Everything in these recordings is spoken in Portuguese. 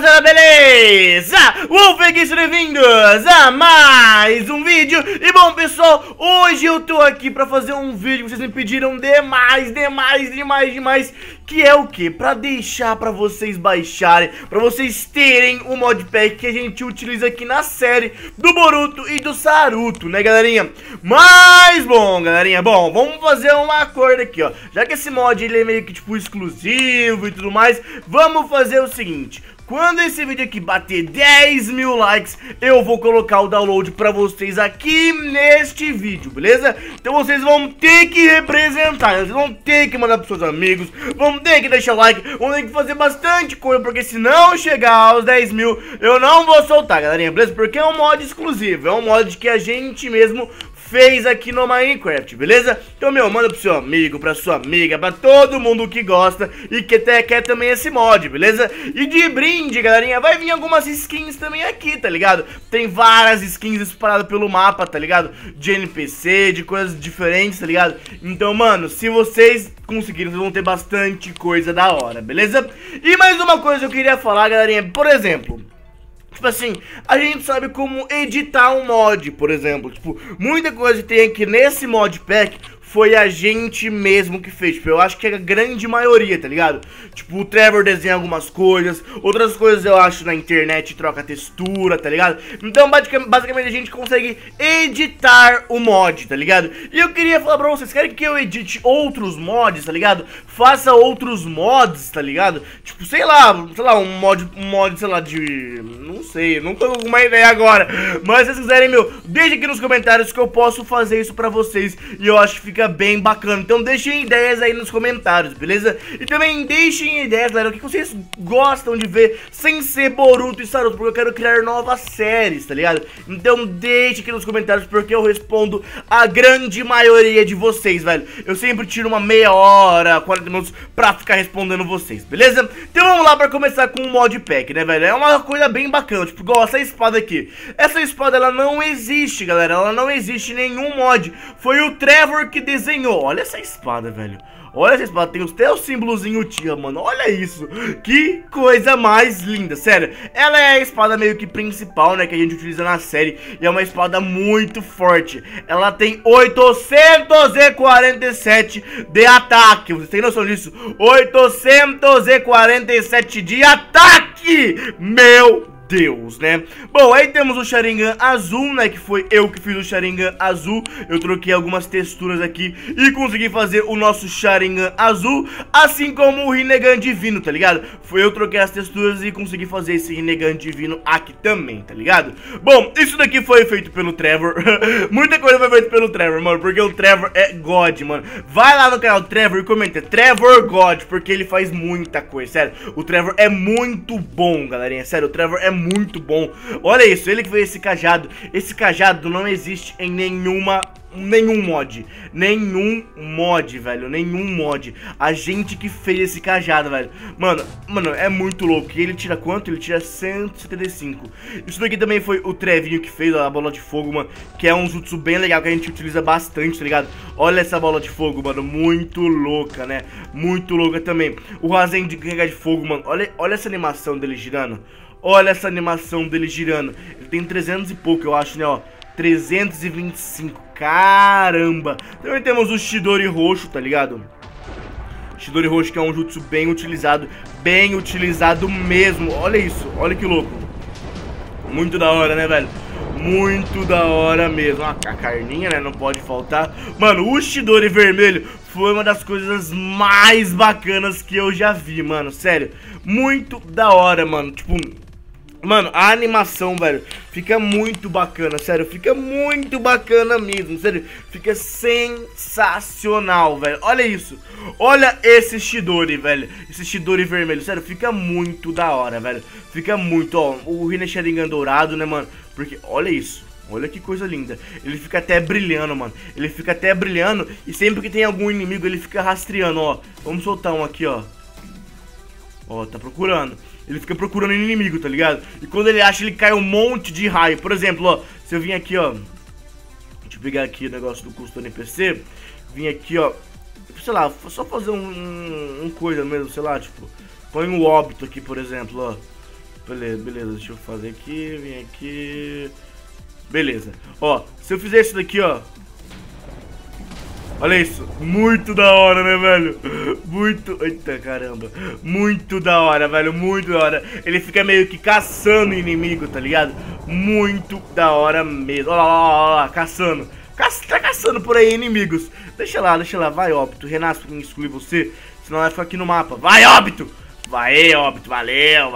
rapaziada, beleza? Wolfeguice, bem-vindos a mais um vídeo. E bom, pessoal, hoje eu tô aqui pra fazer um vídeo que vocês me pediram demais, que é o quê? Pra deixar pra vocês baixarem, pra vocês terem o modpack que a gente utiliza aqui na série do Boruto e do Saruto, né, galerinha? Mas, bom, galerinha, vamos fazer um acordo aqui, ó. Já que esse mod, ele é meio que, tipo, exclusivo e tudo mais, vamos fazer o seguinte: quando esse vídeo aqui bater 10 mil likes, eu vou colocar o download pra vocês aqui neste vídeo, beleza? Então vocês vão ter que representar, vocês vão ter que mandar pros seus amigos, vão ter que deixar o like, vão ter que fazer bastante coisa, porque se não chegar aos 10 mil, eu não vou soltar, galerinha, beleza? Porque é um mod exclusivo, é um mod que a gente mesmo fez aqui no Minecraft, beleza? Então, manda pro seu amigo, pra sua amiga, pra todo mundo que gosta e que até quer também esse mod, beleza? E de brinde, galerinha, vai vir algumas skins também aqui, tá ligado? Tem várias skins espalhadas pelo mapa, tá ligado? De NPC, de coisas diferentes, tá ligado? Então, mano, se vocês conseguirem, vocês vão ter bastante coisa da hora, beleza? E mais uma coisa que eu queria falar, galerinha, por exemplo, tipo assim, a gente sabe como editar um mod, por exemplo. Tipo, muita coisa que tem aqui nesse modpack foi a gente mesmo que fez. Tipo, eu acho que é a grande maioria, tá ligado? Tipo, o Trevor desenha algumas coisas, outras coisas eu acho na internet, troca textura, tá ligado? Então, basicamente a gente consegue editar o mod, tá ligado? E eu queria falar pra vocês, querem que eu edite outros mods, tá ligado? Faça outros mods, tá ligado? Tipo, sei lá, um mod, sei lá, de... não sei, não tô com uma ideia agora. Mas se vocês quiserem, deixem aqui nos comentários que eu posso fazer isso pra vocês. E eu acho que fica bem bacana. Então deixem ideias aí nos comentários, beleza? E também deixem ideias, galera, o que vocês gostam de ver sem ser Boruto e Saruto, porque eu quero criar novas séries, tá ligado? Então deixem aqui nos comentários, porque eu respondo a grande maioria de vocês, velho. Eu sempre tiro uma meia hora, 40 minutos pra ficar respondendo vocês, beleza? Então vamos lá pra começar com o modpack, né, velho? É uma coisa bem bacana, tipo, igual essa espada aqui. Essa espada, ela não existe, galera, ela não existe em nenhum mod. Foi o Trevor que desenhou. Olha essa espada, velho. Olha essa espada, tem até o símbolozinho tia, mano. Olha isso, que coisa mais linda, sério. Ela é a espada meio que principal, né, que a gente utiliza na série. E é uma espada muito forte. Ela tem 847 de ataque. Vocês têm noção disso? 847 de ataque, meu Deus, né? Bom, aí temos o Sharingan azul, né? Que foi eu que fiz o Sharingan azul. Eu troquei algumas texturas aqui e consegui fazer o nosso Sharingan azul, assim como o Rinnegan divino, tá ligado? Foi eu troquei as texturas e consegui fazer esse Rinnegan divino aqui também, tá ligado? Bom, isso daqui foi feito pelo Trevor. Muita coisa foi feita pelo Trevor, mano, porque o Trevor é God, mano. Vai lá no canal do Trevor e comenta Trevor God, porque ele faz muita coisa, sério. O Trevor é muito bom, galerinha, sério, o Trevor é muito bom. Olha isso, ele que fez esse cajado. Esse cajado não existe em nenhum mod. Nenhum mod, velho. Nenhum mod. A gente que fez esse cajado, velho. Mano, é muito louco. E ele tira quanto? Ele tira 175. Isso daqui também foi o Trevinho que fez, a bola de fogo, mano. Que é um jutsu bem legal que a gente utiliza bastante, tá ligado? Olha essa bola de fogo, mano. Muito louca, né? Muito louca também. O Rasen de carregar de fogo, mano. Olha essa animação dele girando. Olha essa animação dele girando. Ele tem 300 e pouco, eu acho, né, ó. 325, caramba. Também temos o Chidori roxo, tá ligado? Chidori roxo que é um jutsu bem utilizado mesmo. Olha isso, olha que louco. Muito da hora, né, velho? Muito da hora mesmo. A carninha, né, não pode faltar. Mano, o Chidori vermelho foi uma das coisas mais bacanas que eu já vi, mano. Sério, muito da hora, mano. Tipo, mano, a animação, velho, fica muito bacana, sério, fica muito bacana mesmo, sério, fica sensacional, velho. Olha isso, olha esse Chidori, velho, esse Chidori vermelho, sério, fica muito da hora, velho. Fica muito, ó, o Rinne Sharingan dourado, né, mano, porque, olha isso. Olha que coisa linda. Ele fica até brilhando, mano. Ele fica até brilhando. E sempre que tem algum inimigo, ele fica rastreando, ó. Vamos soltar um aqui, ó. Ó, tá procurando. Ele fica procurando inimigo, tá ligado? E quando ele acha, ele cai um monte de raio. Por exemplo, ó, se eu vim aqui, ó, deixa eu pegar aqui o negócio do custo NPC. Vim aqui, ó, sei lá, só fazer um coisa mesmo, sei lá, tipo, põe um óbito aqui, por exemplo, ó. Beleza, deixa eu fazer aqui, vem aqui. Beleza, ó, se eu fizer isso daqui, ó. Olha isso, muito da hora, né, velho? Muito, eita caramba. Muito da hora, velho, muito da hora. Ele fica meio que caçando inimigo, tá ligado? Muito da hora mesmo. Olha lá, caçando. Tá caçando por aí inimigos. Deixa lá, vai, Óbito. Renasce pra mim excluir você, senão vai ficar aqui no mapa. Vai, Óbito! Vai, Óbito, valeu.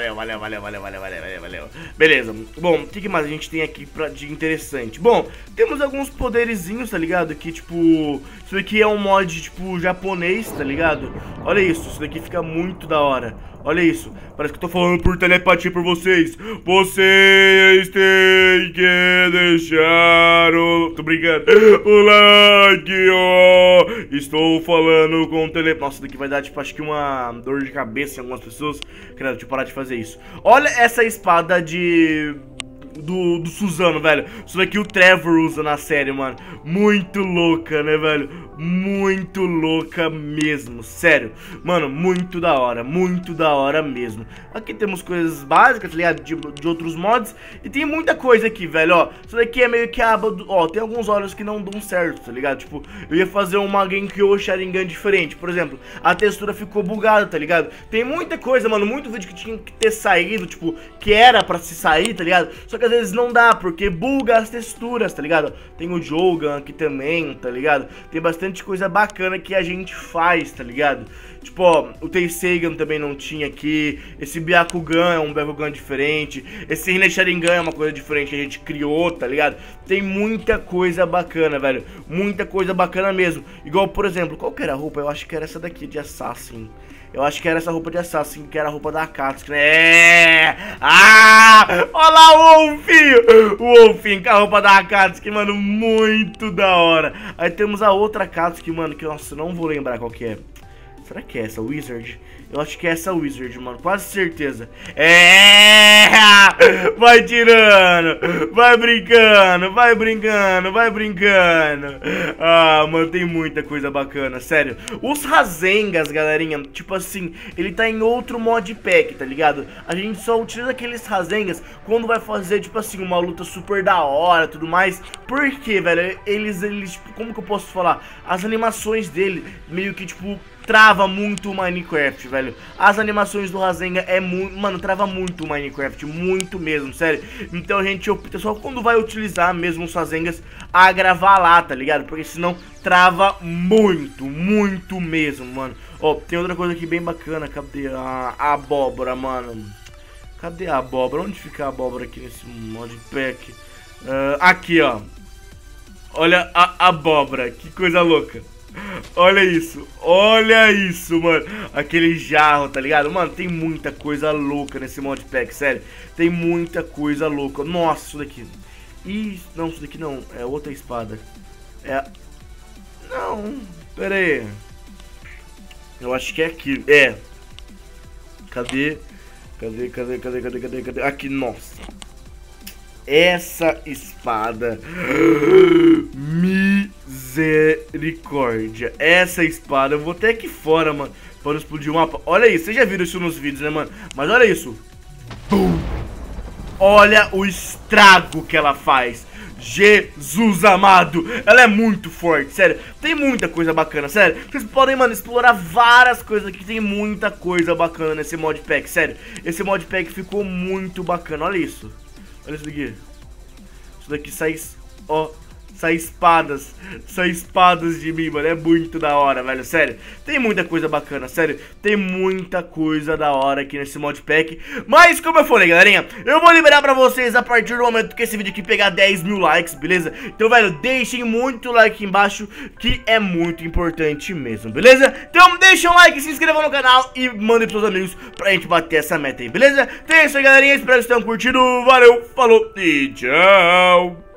Beleza, bom, o que mais a gente tem aqui de interessante? Bom, temos alguns poderizinhos, tá ligado? Que, tipo, isso daqui é um mod, tipo, japonês, tá ligado? Olha isso daqui fica muito da hora. Olha isso, parece que eu tô falando por telepatia por vocês. Vocês têm que deixar o... Tô brincando. O like, ó. Estou falando com telepatia. Nossa, isso daqui vai dar, tipo, acho que uma dor de cabeça em algumas pessoas. Cara, deixa eu parar de fazer isso. Olha essa espada do Suzano, velho. Isso daqui o Trevor usa na série, mano. Muito louca, né, velho? Muito louca mesmo, sério. Mano, muito da hora mesmo. Aqui temos coisas básicas, tá ligado? De outros mods. E tem muita coisa aqui, velho, ó. Isso daqui é meio que a aba do... Ó, tem alguns olhos que não dão certo, tá ligado? Tipo, eu ia fazer uma Genkyo Sharingan diferente. Por exemplo, a textura ficou bugada, tá ligado? Tem muita coisa, mano, muito vídeo que tinha que ter saído, tipo, que era pra se sair, tá ligado? Só que às vezes não dá, porque buga as texturas, tá ligado? Tem o Jogan aqui também, tá ligado? Tem bastante coisa bacana que a gente faz, tá ligado? Tipo, ó, o Tenseigan também não tinha aqui. Esse Byakugan é um Byakugan diferente. Esse Rinne Sharingan é uma coisa diferente que a gente criou, tá ligado? Tem muita coisa bacana, velho. Muita coisa bacana mesmo. Igual, por exemplo, qual que era a roupa? Eu acho que era essa daqui, de Assassin. Eu acho que era essa roupa de Assassin, que era a roupa da Akatsuki, né? É! Ah! Olha lá o Wolfinho! O Wolfinho com a roupa da Akatsuki, mano, muito da hora. Aí temos a outra Akatsuki, mano, que, nossa, não vou lembrar qual que é. Será que é essa Wizard? Eu acho que é essa Wizard, mano, quase certeza. É! Vai tirando! Vai brincando! Ah, mano, tem muita coisa bacana, sério. Os Rasengas, galerinha, tipo assim, ele tá em outro modpack, tá ligado? A gente só utiliza aqueles Rasengas quando vai fazer, tipo assim, uma luta super da hora e tudo mais. Por quê, velho? Eles, como que eu posso falar? As animações dele meio que, tipo, trava muito o Minecraft, velho. As animações do Rasengan é muito... Mano, trava muito o Minecraft, muito mesmo, sério. Então a gente opta só quando vai utilizar mesmo os Rasengas a gravar lá, tá ligado? Porque senão trava muito mesmo, mano. Ó, tem outra coisa aqui bem bacana. Cadê a abóbora, mano? Cadê a abóbora? Onde fica a abóbora aqui nesse modpack? Aqui, ó. Olha a abóbora, que coisa louca. Olha isso, mano. Aquele jarro, tá ligado? Mano, tem muita coisa louca nesse modpack, sério. Tem muita coisa louca. Nossa, isso daqui. Ih, não, isso daqui não. É outra espada. Não, pera aí. Eu acho que é aqui. É. Cadê? Aqui, nossa. Essa espada. Misericórdia. Essa espada. Eu vou até aqui fora, mano, para não explodir o mapa. Olha isso. Vocês já viram isso nos vídeos, né, mano? Mas olha isso. Bum. Olha o estrago que ela faz. Jesus amado. Ela é muito forte, sério. Tem muita coisa bacana, sério. Vocês podem, mano, explorar várias coisas aqui. Tem muita coisa bacana nesse modpack, sério. Esse modpack ficou muito bacana. Olha isso. Olha isso daqui. Isso daqui sai... Ó... Sai espadas de mim, mano. É muito da hora, velho, sério. Tem muita coisa bacana, sério. Tem muita coisa da hora aqui nesse modpack. Mas, como eu falei, galerinha, eu vou liberar pra vocês a partir do momento que esse vídeo aqui pegar 10 mil likes, beleza? Então, velho, deixem muito like aqui embaixo, que é muito importante mesmo, beleza? Então, deixa um like, se inscreva no canal e mandem pros seus amigos pra gente bater essa meta aí, beleza? Então é isso aí, galerinha. Espero que vocês tenham curtido. Valeu, falou e tchau!